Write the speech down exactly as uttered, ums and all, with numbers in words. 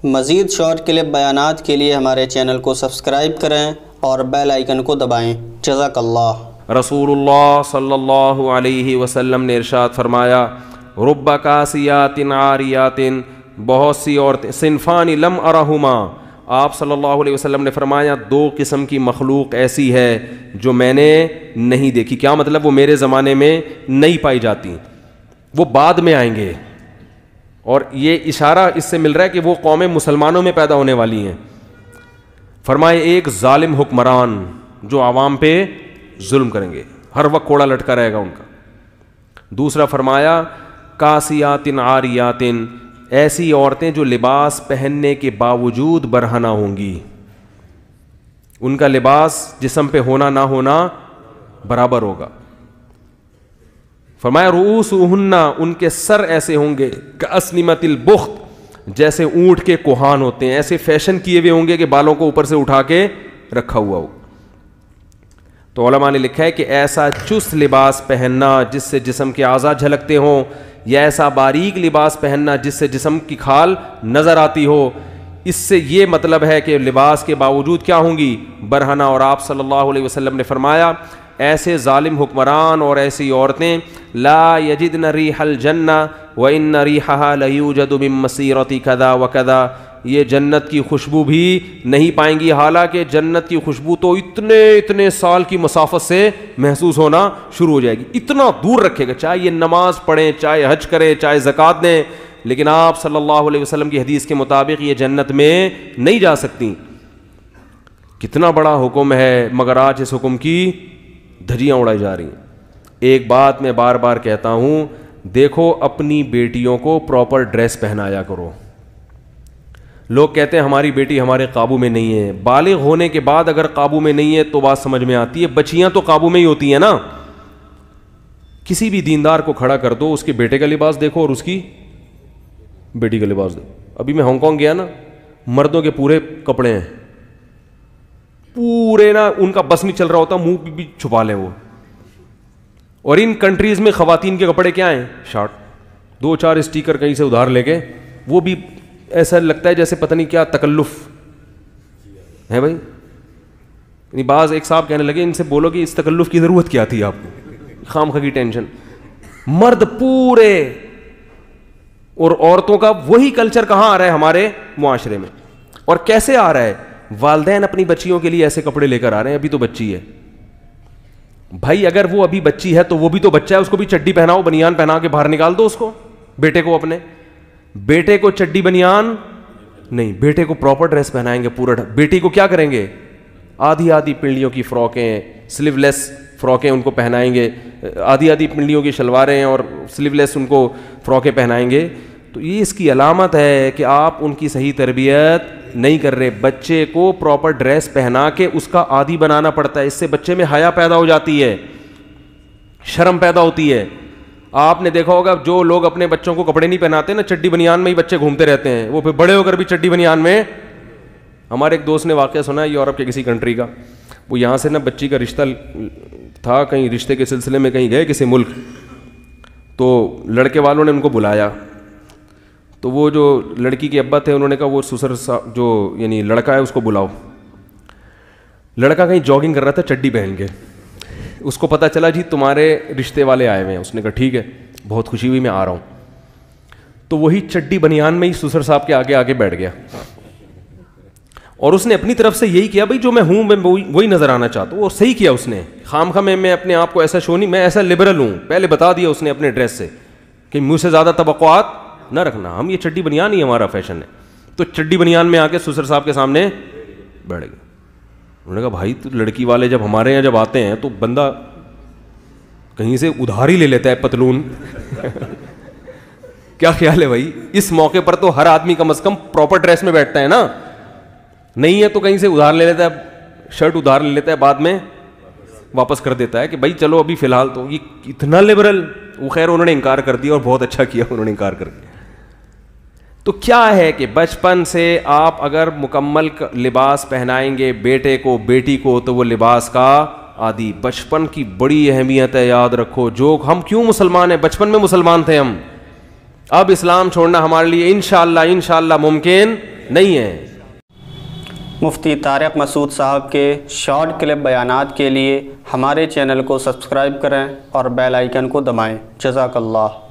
مزید short clip بیانات کے لیے ہمارے چینل کو سبسکرائب کریں اور بیل آئیکن کو دبائیں۔ جزاک اللہ۔ رسول اللہ صلی اللہ علیہ وسلم نے ارشاد فرمایا، رب کاسیات عاریات، بہت سی عورتیں، صنفان لم ارہما، آپ صلی اللہ علیہ وسلم نے فرمایا دو قسم کی مخلوق ایسی ہے جو میں نے نہیں دیکھی۔ کیا مطلب؟ وہ میرے زمانے میں نہیں پائی جاتی، وہ بعد میں آئیں گے، اور یہ اشارہ اس سے مل رہا ہے کہ وہ قومیں مسلمانوں میں پیدا ہونے والی ہیں۔ فرمائے ایک ظالم حکمران جو عوام پہ ظلم کریں گے، ہر وقت کوڑا لٹکا رہے گا ان کا۔ دوسرا فرمایا کاسیات عاریات، ایسی عورتیں جو لباس پہننے کے باوجود برہنہ ہوں گی، ان کا لباس جسم پہ ہونا نہ ہونا برابر ہوگا۔ فرمایا رؤوسہن، ان کے سر ایسے ہوں گے کاسنمۃ البخت، جیسے اونٹ کے کوہان ہوتے ہیں، ایسے فیشن کیے ہوئے ہوں گے کہ بالوں کو اوپر سے اٹھا کے رکھا ہوا ہو۔ تو علماء نے لکھا ہے کہ ایسا چست لباس پہننا جس سے جسم کے اعضاء جھلکتے ہوں، یا ایسا باریک لباس پہننا جس سے جسم کی کھال نظر آتی ہو، اس سے یہ مطلب ہے کہ لباس کے باوجود کیا ہوں گی؟ برہنہ۔ اور آپ صلی اللہ علیہ وسلم نے فرمایا ایسے ظالم حکمران اور ایسی عورتیں لا یجدن ریح الجنہ وان ریحها لیوجد من مسیرۃ کذا وکذا، یہ جنت کی خوشبو بھی نہیں پائیں گی، حالانکہ جنت کی خوشبو تو اتنے اتنے سال کی مسافت سے محسوس ہونا شروع ہو جائے گی، اتنا دور رکھے گا، چاہے یہ نماز پڑھیں، چاہے حج کریں، چاہے زکوٰۃ دیں، لیکن آپ صلی اللہ علیہ وسلم کی حدیث کے مطابق یہ جنت میں نہیں جا سکتی۔ کتنا بڑا حکم ہے، مگر آج اس حکم کی دھجیاں اڑائی جا رہی ہیں۔ ایک بات میں بار بار کہتا ہوں، دیکھو اپنی بیٹیوں کو پراپر ڈریس پہنایا کرو۔ لوگ کہتے ہیں ہماری بیٹی ہمارے قابو میں نہیں ہے، بالغ ہونے کے بعد اگر قابو میں نہیں ہے تو بات سمجھ میں آتی ہے، بچیاں تو قابو میں ہی ہوتی ہیں نا۔ کسی بھی دیندار کو کھڑا کر دو، اس کے بیٹے کا لباس دیکھو اور اس کی بیٹی کا لباس دیکھو۔ ابھی میں ہانگ کانگ گیا نا، مردوں کے پورے کپڑے ہیں، پورے نا، ان کا بس نہیں چل رہا ہوتا، منہ بھی چھپا لیں وہ۔ اور ان کنٹریز میں خواتین کے کپڑے کیا ہیں؟ شارٹ، دو چار اسٹیکر کہیں سے ادھار لے کے، وہ بھی ایسا لگتا ہے جیسے پتہ نہیں کیا تکلف ہے بھائی۔ یعنی بعض ایک صاحب کہنے لگے ان سے بولو کہ اس تکلف کی ضرورت کیا تھی آپ کو، خام خواہ کی ٹینشن۔ مرد پورے، اور عورتوں کا وہی کلچر کہاں آ رہا ہے ہمارے معاشرے میں، اور کیسے آ رہا ہے؟ والدین اپنی بچیوں کے لیے ایسے کپڑے لے کر آ رہے ہیں، ابھی تو بچی ہے بھائی، اگر وہ ابھی بچی ہے تو وہ بھی تو بچہ ہے، اس کو بھی چڈی پہناؤ، بنیان پہنا کے باہر نکال دو اس کو، بیٹے کو اپنے۔ بیٹے کو چڈی بنیان نہیں، بیٹے کو پراپر ڈریس پہنائیں گے پورا۔ بیٹی کو کیا کریں گے؟ آدھی آدھی پنڈلیوں کی فراکیں، سلیو لیس فراکیں ان کو پہنائیں گے، آدھی آدھی پنڈلیوں کی شلواریں اور سلیو لیس ان کو فراکیں پہنائیں گے۔ تو یہ اس کی علامت ہے کہ آپ ان کی صحیح تربیت نہیں کر رہے۔ بچے کو پراپر ڈریس پہنا کے اس کا عادی بنانا پڑتا ہے، اس سے بچے میں حیا پیدا ہو جاتی ہے، شرم پیدا ہوتی ہے۔ آپ نے دیکھا ہوگا جو لوگ اپنے بچوں کو کپڑے نہیں پہناتے نا، چڈی بنیان میں ہی بچے گھومتے رہتے ہیں، وہ پھر بڑے ہو کر بھی چڈی بنیان میں۔ ہمارے ایک دوست نے واقعہ سنا ہے یورپ کے کسی کنٹری کا، وہ یہاں سے نا بچی کا رشتہ تھا، کہیں رشتے کے سلسلے میں کہیں گئے کسی ملک، تو لڑکے والوں نے ان کو بلایا، تو وہ جو لڑکی کے ابا تھے انہوں نے کہا وہ سسر جو یعنی لڑکا ہے اس کو بلاؤ۔ لڑکا کہیں جاگنگ کر رہا تھا چڈی پہن کے، اس کو پتہ چلا جی تمہارے رشتے والے آئے ہوئے ہیں، اس نے کہا ٹھیک ہے، بہت خوشی ہوئی، میں آ رہا ہوں۔ تو وہی چڈی بنیان میں ہی سسر صاحب کے آگے آگے بیٹھ گیا، اور اس نے اپنی طرف سے یہی کیا بھائی جو میں ہوں میں وہی نظر آنا چاہتا ہوں، اور صحیح کیا اس نے۔ خام خواہ میں میں اپنے آپ کو ایسا شو نہیں، میں ایسا لبرل ہوں، پہلے بتا دیا اس نے اپنے ڈریس سے کہ مجھ سے زیادہ توقعات نہ رکھنا، ہم یہ چڈی بنیان ہی ہمارا فیشن ہے۔ تو چڈی بنیان میں آ کے سسر صاحب کے سامنے بیٹھ گئے۔ انہوں نے کہا بھائی تو لڑکی والے جب ہمارے یہاں جب آتے ہیں تو بندہ کہیں سے ادھار ہی لے لیتا ہے پتلون کیا خیال ہے بھائی؟ اس موقع پر تو ہر آدمی کم از کم پراپر ڈریس میں بیٹھتا ہے نا، نہیں ہے تو کہیں سے ادھار لے لیتا ہے، شرٹ ادھار لے لیتا ہے، بعد میں واپس کر دیتا ہے کہ بھائی چلو ابھی فی الحال تو۔ یہ اتنا لبرل، وہ خیر انہوں نے انکار کر دیا اور بہت اچھا کیا انہوں نے انکار کر دیا۔ تو کیا ہے کہ بچپن سے آپ اگر مکمل لباس پہنائیں گے بیٹے کو بیٹی کو تو وہ لباس کا عادی۔ بچپن کی بڑی اہمیت ہے، یاد رکھو۔ جو ہم کیوں مسلمان ہیں؟ بچپن میں مسلمان تھے ہم، اب اسلام چھوڑنا ہمارے لیے انشاءاللہ انشاءاللہ ممکن نہیں ہیں۔ مفتی طارق مسعود صاحب کے شارٹ کلپ بیانات کے لیے ہمارے چینل کو سبسکرائب کریں اور بیل آئیکن کو دبائیں۔ جزاک اللہ۔